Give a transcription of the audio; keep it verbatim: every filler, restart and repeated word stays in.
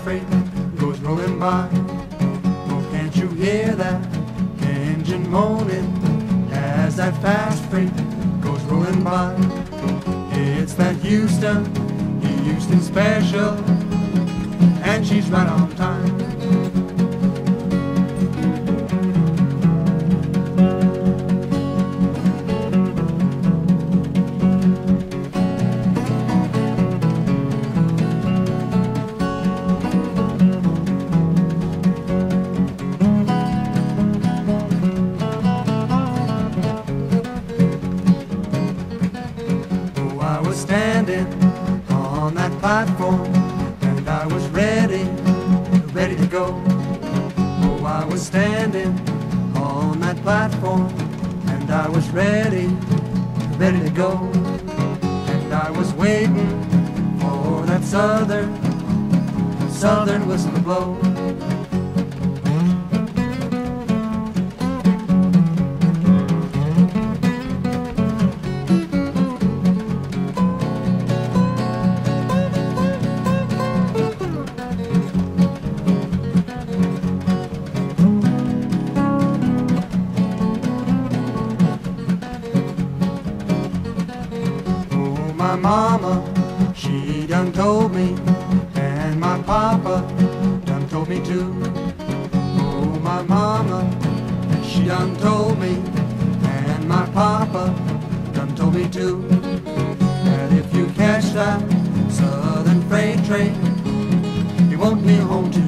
freight goes rolling by. Oh, can't you hear that engine moaning as that fast freight goes rolling by? It's that Houston, Houston special, and she's right on time. I was standing on that platform and I was ready, ready to go. Oh, I was standing on that platform and I was ready, ready to go. And I was waiting for that southern, southern whistle to blow. My mama, she done told me, and my papa done told me too. Oh, my mama, she done told me, and my papa done told me too, that if you catch that southern freight train, you won't be home too